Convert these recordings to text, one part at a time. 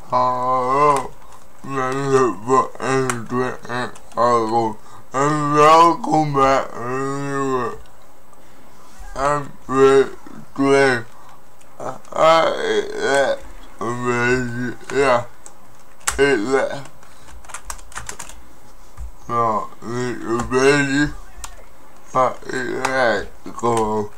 Hallo mensen van MW2 en hallo en welkom bij een nieuwe MW2. Een beetje, ja, ik leg nou niet een beetje, maar ik leg gewoon.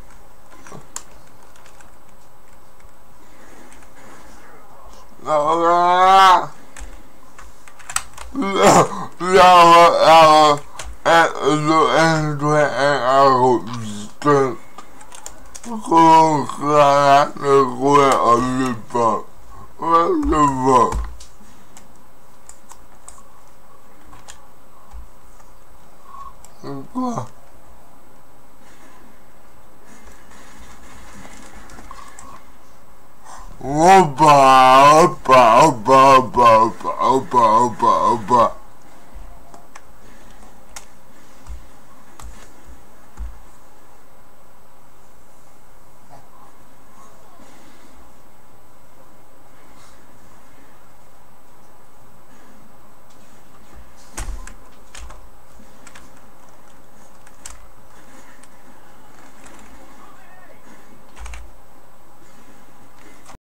En MW2 en Oude stunt. Gewoon graag een goeie op je pad. What the fuck? Hoppa, hoppa, hoppa, hoppa, hoppa, hoppa, hoppa, hoppa.